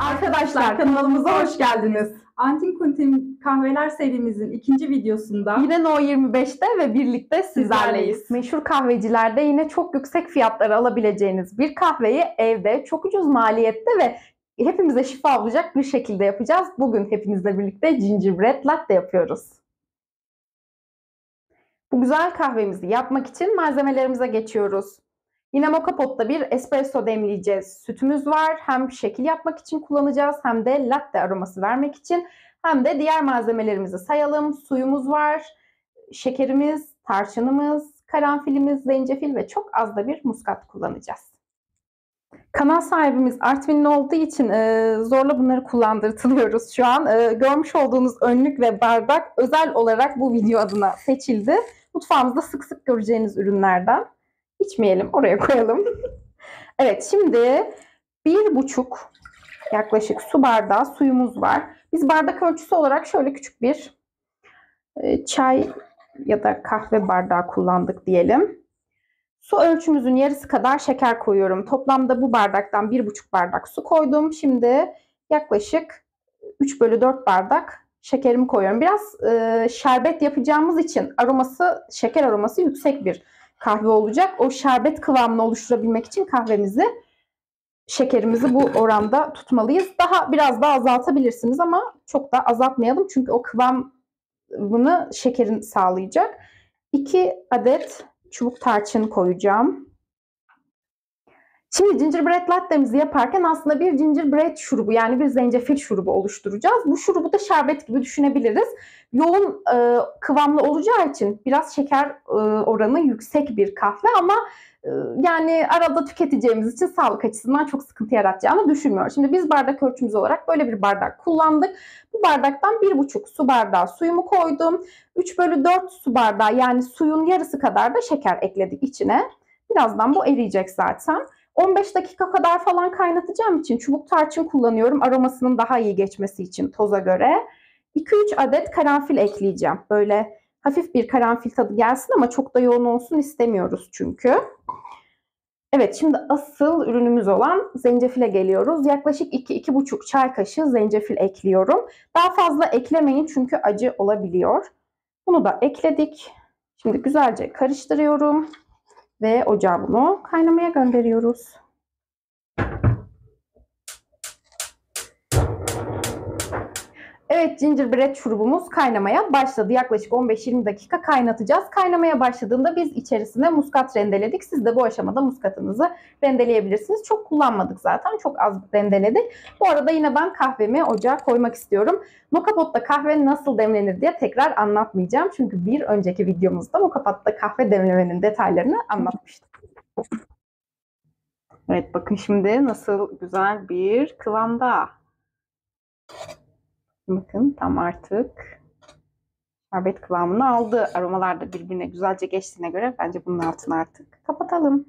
Arkadaşlar kanalımıza hoş geldiniz. Antin Kuntin Kahveler serimizin ikinci videosunda yine No 25'te ve birlikte sizlerleyiz. Meşhur kahvecilerde yine çok yüksek fiyatlara alabileceğiniz bir kahveyi evde çok ucuz maliyette ve hepimize şifa olacak bir şekilde yapacağız. Bugün hepinizle birlikte gingerbread latte yapıyoruz. Bu güzel kahvemizi yapmak için malzemelerimize geçiyoruz. Yine moka potta bir espresso demleyeceğiz. Sütümüz var. Hem şekil yapmak için kullanacağız hem de latte aroması vermek için. Hem de diğer malzemelerimizi sayalım. Suyumuz var, şekerimiz, tarçınımız, karanfilimiz, zencefil ve çok az da bir muskat kullanacağız. Kanal sahibimiz Artvinli olduğu için zorla bunları kullandırtılıyoruz şu an. Görmüş olduğunuz önlük ve bardak özel olarak bu video adına seçildi. Mutfağımızda sık sık göreceğiniz ürünlerden. İçmeyelim, oraya koyalım. Evet, şimdi 1,5 yaklaşık su bardağı suyumuz var. Biz bardak ölçüsü olarak şöyle küçük bir çay ya da kahve bardağı kullandık diyelim. Su ölçümüzün yarısı kadar şeker koyuyorum. Toplamda bu bardaktan 1,5 bardak su koydum. Şimdi yaklaşık 3/4 bardak şekerimi koyuyorum. Biraz şerbet yapacağımız için şeker aroması yüksek bir kahve olacak. O şerbet kıvamını oluşturabilmek için şekerimizi bu oranda tutmalıyız. Biraz daha azaltabilirsiniz ama çok da azaltmayalım. Çünkü o kıvamını şekerin sağlayacak. 2 adet çubuk tarçın koyacağım. Şimdi gingerbread latte'mizi yaparken aslında bir gingerbread şurubu yani bir zencefil şurubu oluşturacağız. Bu şurubu da şerbet gibi düşünebiliriz. Yoğun kıvamlı olacağı için biraz şeker oranı yüksek bir kahve ama yani arada tüketeceğimiz için sağlık açısından çok sıkıntı yaratacağını düşünmüyorum. Şimdi biz bardak ölçümüz olarak böyle bir bardak kullandık. Bu bardaktan 1,5 su bardağı suyumu koydum. 3/4 su bardağı yani suyun yarısı kadar da şeker ekledik içine. Birazdan bu eriyecek zaten. 15 dakika kadar falan kaynatacağım için çubuk tarçın kullanıyorum. Aromasının daha iyi geçmesi için toza göre. 2-3 adet karanfil ekleyeceğim. Böyle hafif bir karanfil tadı gelsin ama çok da yoğun olsun istemiyoruz çünkü. Evet, şimdi asıl ürünümüz olan zencefile geliyoruz. Yaklaşık 2-2,5 çay kaşığı zencefil ekliyorum. Daha fazla eklemeyin çünkü acı olabiliyor. Bunu da ekledik. Şimdi güzelce karıştırıyorum. Ve ocağa bunu kaynamaya gönderiyoruz. Evet, gingerbread şurubumuz kaynamaya başladı. Yaklaşık 15-20 dakika kaynatacağız. Kaynamaya başladığında biz içerisine muskat rendeledik. Siz de bu aşamada muskatınızı rendeleyebilirsiniz. Çok kullanmadık zaten. Çok az rendeledik. Bu arada yine ben kahvemi ocağa koymak istiyorum. Moka potta kahve nasıl demlenir diye tekrar anlatmayacağım. Çünkü bir önceki videomuzda moka potta kahve demlemenin detaylarını anlatmıştık. Evet, bakın şimdi nasıl güzel bir kıvamda. Bakın tam artık şerbet kıvamını aldı. Aromalar da birbirine güzelce geçtiğine göre bence bunun altını artık kapatalım.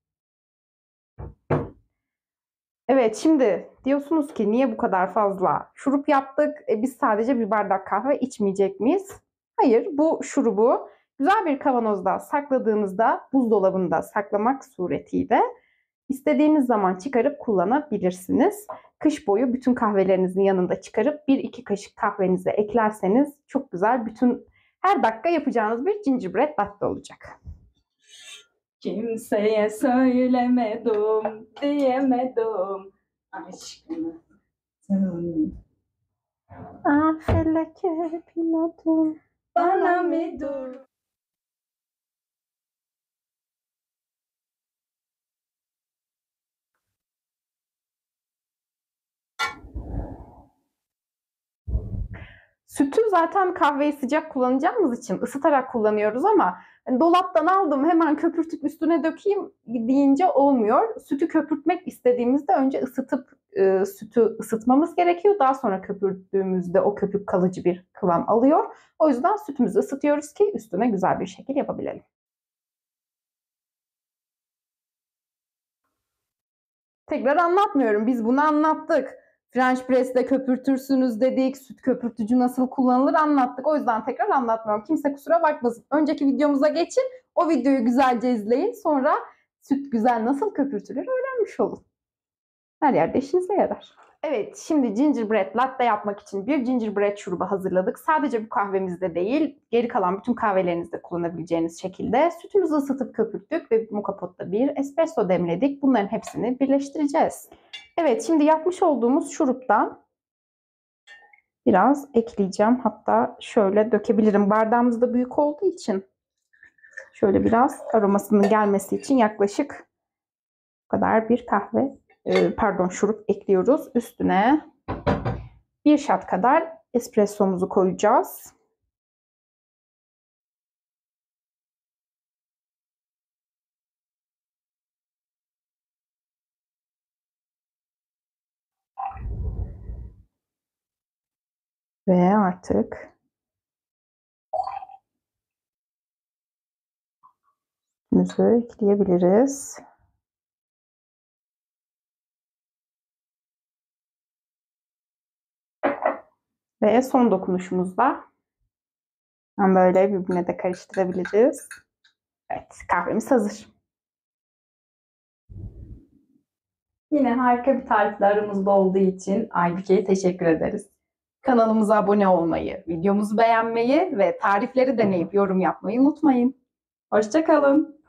Evet, şimdi diyorsunuz ki niye bu kadar fazla şurup yaptık? Biz sadece bir bardak kahve içmeyecek miyiz? Hayır, bu şurubu güzel bir kavanozda sakladığınızda buzdolabında saklamak suretiyle İstediğiniz zaman çıkarıp kullanabilirsiniz. Kış boyu bütün kahvelerinizin yanında çıkarıp 1-2 kaşık kahvenize eklerseniz çok güzel her dakika yapacağınız bir gingerbread latte olacak. kimseye söylemedim, diyemedim aşkını. Feleke pilotum Bana mı dur? Sütü zaten kahveyi sıcak kullanacağımız için ısıtarak kullanıyoruz ama dolaptan aldım hemen köpürtüp üstüne dökeyim deyince olmuyor. Sütü köpürtmek istediğimizde önce sütü ısıtmamız gerekiyor. Daha sonra köpürttüğümüzde o köpük kalıcı bir kıvam alıyor. O yüzden sütümüzü ısıtıyoruz ki üstüne güzel bir şekil yapabilelim. Tekrar anlatmıyorum. Biz bunu anlattık. French press'te köpürtürsünüz dedik. Süt köpürtücü nasıl kullanılır anlattık. O yüzden tekrar anlatmıyorum. Kimse kusura bakmasın. Önceki videomuza geçin. O videoyu güzelce izleyin. Sonra süt güzel nasıl köpürtülür öğrenmiş olun. Her yerde işinize yarar. Evet, şimdi gingerbread latte yapmak için bir gingerbread şurubu hazırladık. Sadece bu kahvemizde değil, geri kalan bütün kahvelerinizde kullanabileceğiniz şekilde sütümüzü ısıtıp köpürttük ve moka potta bir espresso demledik. Bunların hepsini birleştireceğiz. Evet, şimdi yapmış olduğumuz şuruptan biraz ekleyeceğim. Hatta şöyle dökebilirim. Bardağımız da büyük olduğu için şöyle biraz aromasının gelmesi için yaklaşık bu kadar bir şurup ekliyoruz. Üstüne bir shot kadar espressomuzu koyacağız. Ve artık sütümüzü ekleyebiliriz. Ve son dokunuşumuzda böyle birbirine de karıştırabiliriz. Evet, kahvemiz hazır. Yine harika bir tarifle aramızda olduğu için Aybüke'ye teşekkür ederiz. Kanalımıza abone olmayı, videomuzu beğenmeyi ve tarifleri deneyip yorum yapmayı unutmayın. Hoşça kalın.